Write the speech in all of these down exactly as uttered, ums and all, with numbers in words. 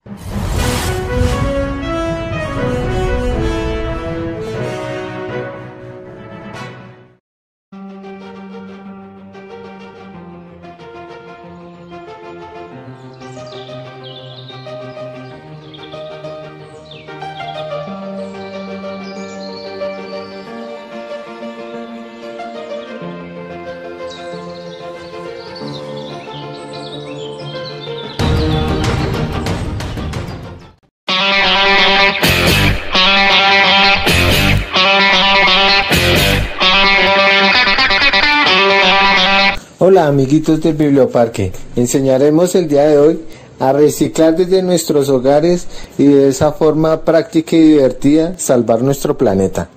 Hola amiguitos del Biblioparque, enseñaremos el día de hoy a reciclar desde nuestros hogares y de esa forma práctica y divertida salvar nuestro planeta.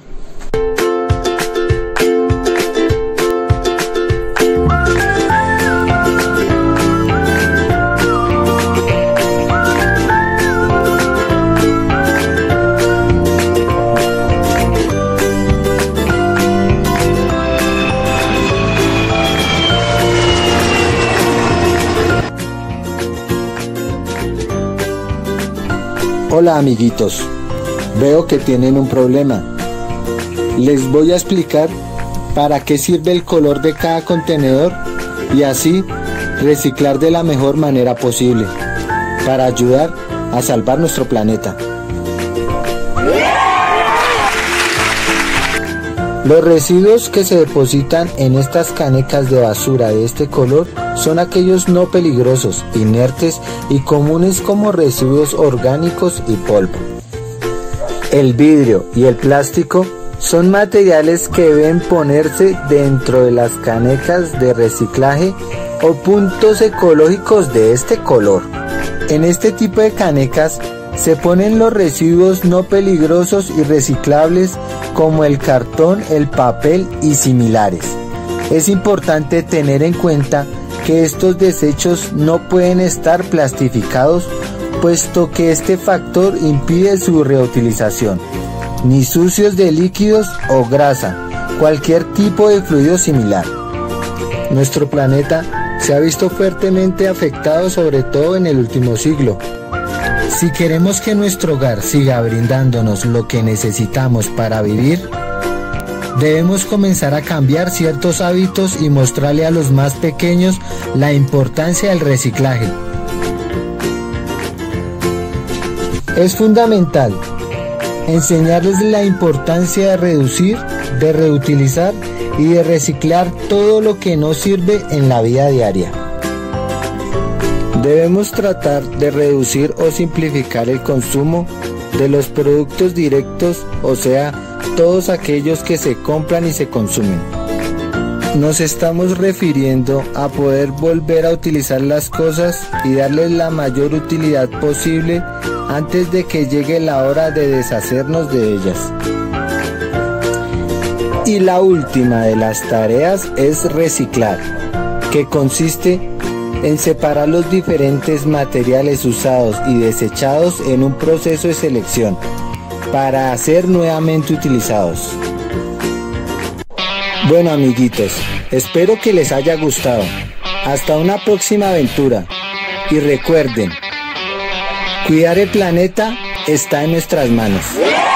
Hola amiguitos, veo que tienen un problema. Les voy a explicar para qué sirve el color de cada contenedor y así reciclar de la mejor manera posible para ayudar a salvar nuestro planeta. Los residuos que se depositan en estas canecas de basura de este color son aquellos no peligrosos, inertes y comunes como residuos orgánicos y polvo. El vidrio y el plástico son materiales que deben ponerse dentro de las canecas de reciclaje o puntos ecológicos de este color. En este tipo de canecas se ponen los residuos no peligrosos y reciclables como el cartón, el papel y similares. Es importante tener en cuenta que estos desechos no pueden estar plastificados, puesto que este factor impide su reutilización, ni sucios de líquidos o grasa, cualquier tipo de fluido similar. Nuestro planeta se ha visto fuertemente afectado, sobre todo en el último siglo. Si queremos que nuestro hogar siga brindándonos lo que necesitamos para vivir, debemos comenzar a cambiar ciertos hábitos y mostrarle a los más pequeños la importancia del reciclaje. Es fundamental enseñarles la importancia de reducir, de reutilizar y de reciclar todo lo que no sirve en la vida diaria. Debemos tratar de reducir o simplificar el consumo de los productos directos, o sea, todos aquellos que se compran y se consumen. Nos estamos refiriendo a poder volver a utilizar las cosas y darles la mayor utilidad posible antes de que llegue la hora de deshacernos de ellas. Y la última de las tareas es reciclar, que consiste en separar los diferentes materiales usados y desechados en un proceso de selección para ser nuevamente utilizados. Bueno amiguitos, espero que les haya gustado. Hasta una próxima aventura. Y recuerden, cuidar el planeta está en nuestras manos.